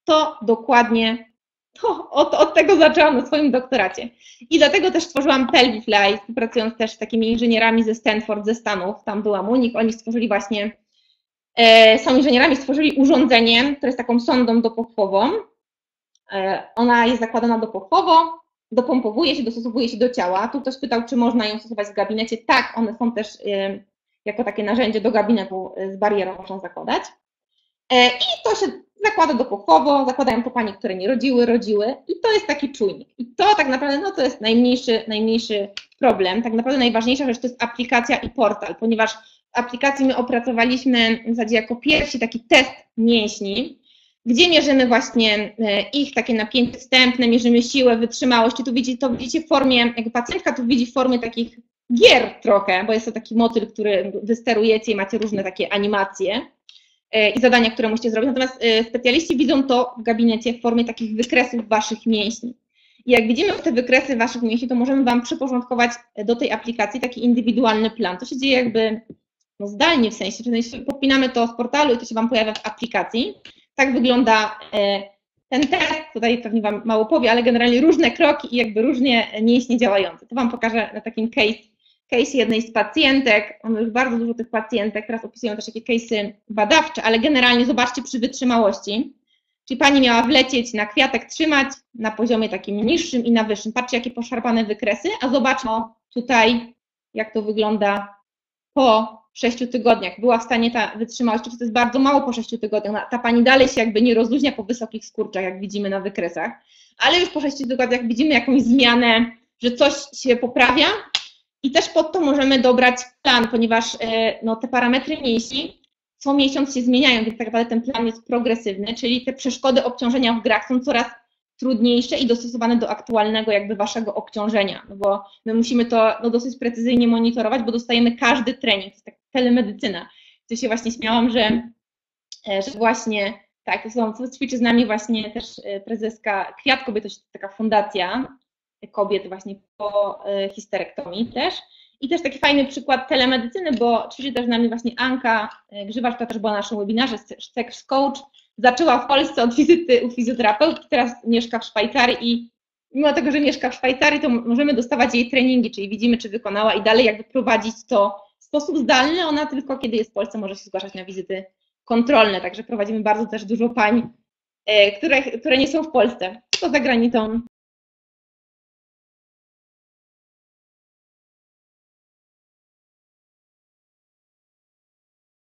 to dokładnie od tego zaczęłam na swoim doktoracie. I dlatego też stworzyłam Pelvify, współpracując też z takimi inżynierami ze Stanford, ze Stanów, tam byłam u nich, oni stworzyli właśnie, są inżynierami, stworzyli urządzenie, które jest taką sondą dopochwową. Ona jest zakładana dopochwowo, dopompowuje się, dostosowuje się do ciała. Tu ktoś pytał, czy można ją stosować w gabinecie. Tak, one są też jako takie narzędzie do gabinetu z barierą można zakładać. I to się zakłada dopochwowo, zakładają to panie, które nie rodziły i to jest taki czujnik. I to tak naprawdę no to jest najmniejszy problem. Tak naprawdę najważniejsza rzecz to jest aplikacja i portal, ponieważ w aplikacji my opracowaliśmy w zasadzie jako pierwszy taki test mięśni, gdzie mierzymy właśnie ich takie napięcie wstępne, mierzymy siłę, wytrzymałość. I tu widzicie w formie, jakby pacjentka tu widzi w formie takich gier trochę, bo jest to taki motyl, który wy sterujecie i macie różne takie animacje i zadania, które musicie zrobić. Natomiast specjaliści widzą to w gabinecie w formie takich wykresów waszych mięśni. I jak widzimy te wykresy waszych mięśni, to możemy wam przyporządkować do tej aplikacji taki indywidualny plan. To się dzieje jakby no zdalnie, w sensie podpinamy to z portalu i to się wam pojawia w aplikacji. Tak wygląda ten test, tutaj pewnie wam mało powie, ale generalnie różne kroki i jakby różnie mięśnie działające. To wam pokażę na takim case jednej z pacjentek. Mamy już bardzo dużo tych pacjentek, teraz opisują też takie case'y badawcze, ale generalnie zobaczcie przy wytrzymałości. Czyli pani miała wlecieć na kwiatek, trzymać na poziomie takim niższym i na wyższym. Patrzcie, jakie poszarpane wykresy, a zobaczmy tutaj, jak to wygląda po 6 tygodniach. Była w stanie ta wytrzymałość, to jest bardzo mało po 6 tygodniach. Ta pani dalej się jakby nie rozluźnia po wysokich skurczach, jak widzimy na wykresach, ale już po 6 tygodniach widzimy jakąś zmianę, że coś się poprawia i też pod to możemy dobrać plan, ponieważ no, te parametry mięśni co miesiąc się zmieniają, więc tak naprawdę ten plan jest progresywny, czyli te przeszkody obciążenia w grach są coraz trudniejsze i dostosowane do aktualnego jakby waszego obciążenia, no bo my musimy to no, dosyć precyzyjnie monitorować, bo dostajemy każdy trening, to jest tak telemedycyna. Tu się właśnie śmiałam, że właśnie tak, to ćwiczy z nami właśnie też prezeska Kwiat Kobiet, to jest taka fundacja kobiet właśnie po histerektomii też. I też taki fajny przykład telemedycyny, bo ćwiczy też z nami właśnie Anka Grzywacz, która też była na naszym webinarze, Sex Coach. Zaczęła w Polsce od wizyty u fizjoterapeutki, teraz mieszka w Szwajcarii i mimo tego, że mieszka w Szwajcarii, to możemy dostawać jej treningi, czyli widzimy, czy wykonała i dalej jakby prowadzić to w sposób zdalny. Ona tylko kiedy jest w Polsce może się zgłaszać na wizyty kontrolne, także prowadzimy bardzo też dużo pań, które nie są w Polsce, tylko za granicą.